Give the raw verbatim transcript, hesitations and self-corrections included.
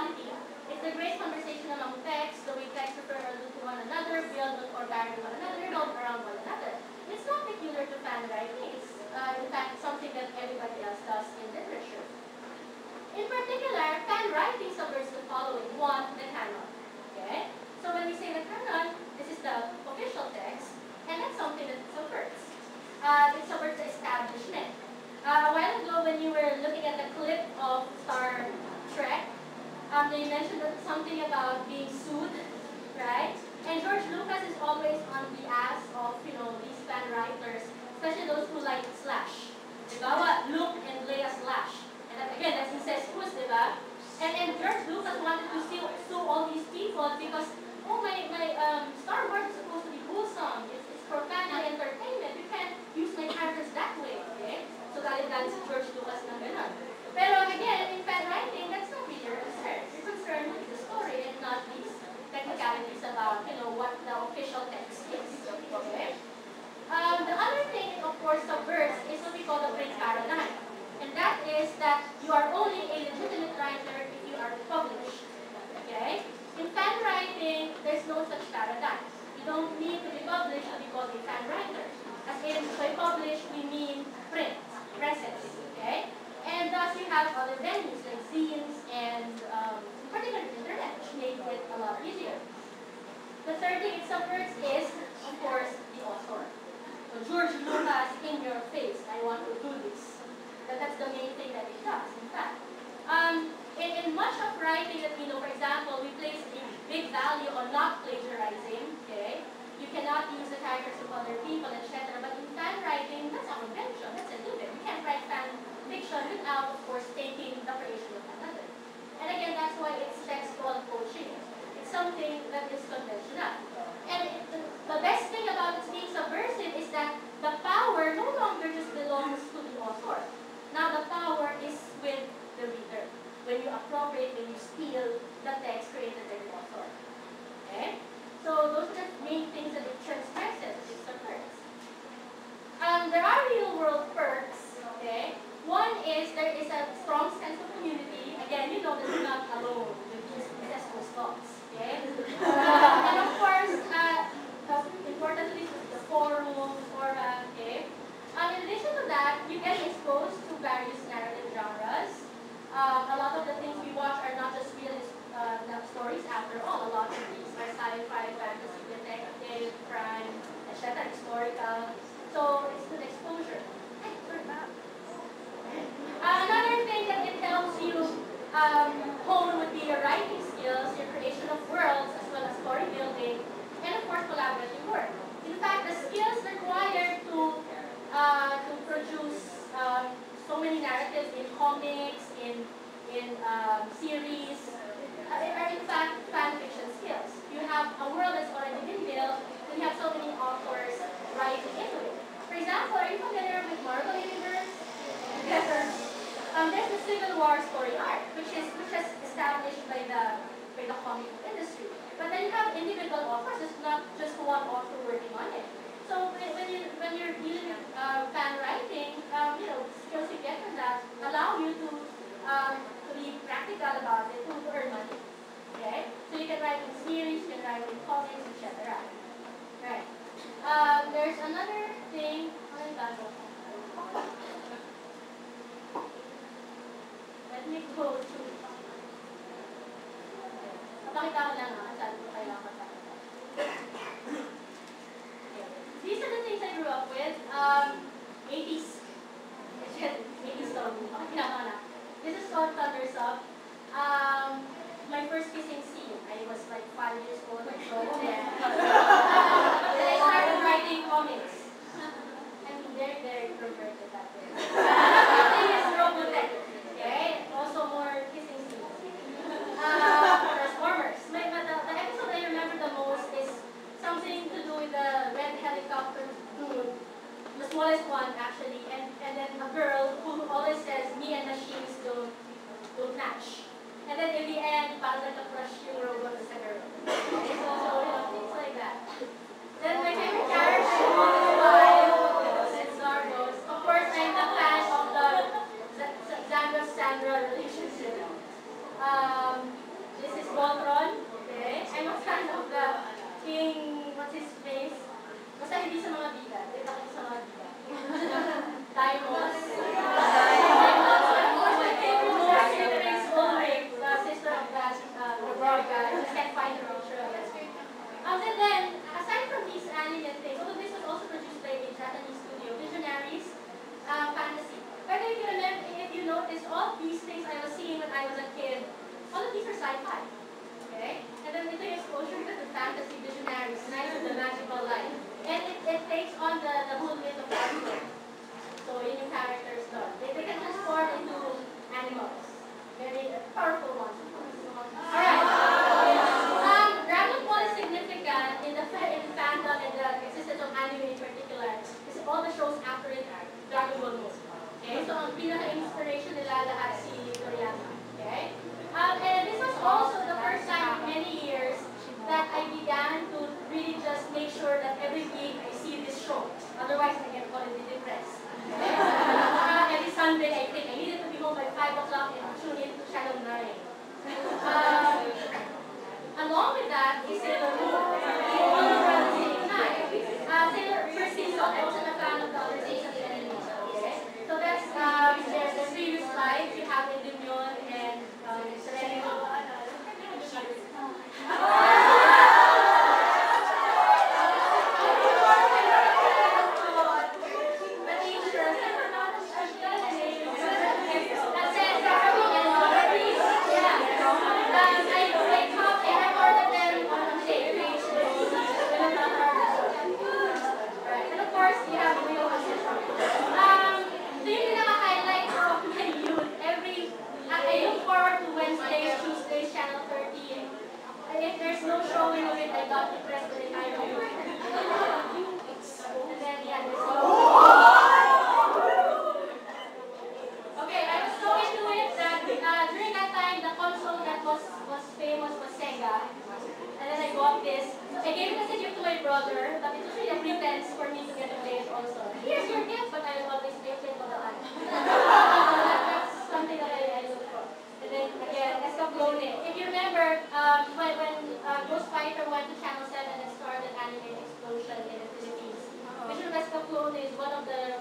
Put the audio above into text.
quality. It's the great conversation among texts, the way texts refer or allude to one another, build or vary one another, revolve around one another. It's not peculiar to fan writing. It's, uh, in fact, something that everybody else does in literature. In particular, fan writing subverts the following. One, the canon. Okay? So when we say the canon, this is the official text, and that's something that it subverts. Uh, it subverts the establishment. Uh, a while ago, when you were looking at the clip of Star Trek, um, they mentioned that something about being sued, right? And George Lucas is always on the ass of, you know, these fan writers, especially those who like slash. Diba? Look and lay a slash. And that, again, that's incestuous, diba? And, and George Lucas wanted to sue, sue all these people because, oh, my, my um, Star Wars is supposed to be wholesome. It's, it's for family entertainment. You can't use my characters that way, okay? So galit-galit si George Lucas ng ganun. Pero again, in fan writing, that's not really your concern. Your concern is the story and not these technicalities about, you know, what the official text is, okay? Um, the other thing, of course, subverts is what we call the print paradigm. And that is that you are only a legitimate writer if you are published, okay? In fan writing, there's no such paradigm. You don't need to be published to be called a fan writer. As in, by published, we mean print, presses, okay? And thus, you have other venues like zines and um, particularly the internet, which made it a lot easier. The third thing it subverts is, of course, the author. So George Lucas, in your face, I want to do this. That, that's the main thing that it does, in fact. Um, in, in much of writing that we know, for example, we place a big value on not plagiarizing, okay? You cannot use the characters of other people, et cetera. But in fan writing, that's a convention, that's a given. You can't write fan fiction without, of course, taking the creation of another. And again, that's why it's textual coaching. It's something that is conventional. And it, the, the best thing about it being subversive is that the power no longer just belongs to the author. Now the power is with the reader. When you appropriate, when you steal the text created by the author. Okay? So those are the main things that it transgresses, it subverts. Um, there are real world perks, okay? One is there is a strong sense of community. Again, you know that you're not alone with these successful thoughts, okay? Uh, and of course, uh, importantly, the forum, fora, okay? Um, in addition to that, you get exposed to various narrative genres. Um, a lot of the things we watch are not just realist uh, stories after all. A lot of these are sci-fi, fantasy, detective, crime, et cetera, historical. So it's good exposure. Uh, another thing that it helps you um, hone would be your writing skills, your creation of worlds, as well as story building, and of course collaborative work. In fact, the skills required to uh, to produce um, so many narratives in comics, in in um, series, uh, are in fact fan fiction skills. You have a world that's already been built, and you have so many authors writing into it. For example, are you familiar with Marvel Universe? Yes. Um, there's the Civil War story arc, which is which is established by the by the comic industry. But then you have individual authors. It's not just one author working on it. So when, when you when you're dealing with uh, fan writing, um, you know, skills you get from that allow you to um, to be practical about it, to earn money. Okay, so you can write in series, you can write in comics, et cetera. Right. Um, there's another thing. Let me go to. Napakita ko lang ha, saan ko kailangan matapos. These are the things I grew up with. Um, eighties. eighties story. Pakita ko na. This is called Thumbers Up. Um, my first kissing scene. I was like five years old or so. And I started writing comics. I'm very, very perverted that way. Everything is robotic. Okay? Also more kissing scenes. Uh, Transformers. My, but the, the episode I remember the most is something to do with the red helicopter dude. The smallest one, actually. And, and then a girl who always says, me and machines don't, don't match. And then in the end, parang nagka-crush yung robot sa girl. Okay? So, so, you know, sci-fi. Okay? And then ito yung exposure to the fantasy visionaries, nice to the magical life. And it, it takes on the, the whole myth of Excerpt. So yun yung characters doon. They, they can transform into animals. Very powerful ones, of course. Alright. Um, Dragon Ball is significant in the, in the fandom and the existence of anime in particular. Kasi all the shows after it are Dragon Ball movies. Okay? So ang pinaka-inspiration nila lahat si Toriyama. Okay? Um, and this was also the first time in many years that I began to really just make sure that every week I see this show. Otherwise, I get already depressed. uh, every Sunday, I think I needed to be home by five o'clock and tune in to Channel nine. Um, along with that is Sailor Moon. All around the same time. Uh, Sailor, first season, I wasn't a fan of the other seasons anymore. Okay? So that's um, there's the previous slides. You have Indimion and um, Serenity. If there's no showing of it, I got depressed the entire week. And then, yeah, there's no. Okay, I was so into it that uh, during that time, the console that was, was famous was Sega. And then I got this. I gave it as a gift to my brother, but it was really a pretense for me to get to play it also. Here's your gift, but I will always play it for the eye. That's something that I, I look for. And then again, Escaplone. If you remember, um, when, when uh, Ghost Fighter went to Channel seven and started anime explosion in the Philippines, Vision of Escaplone is one of the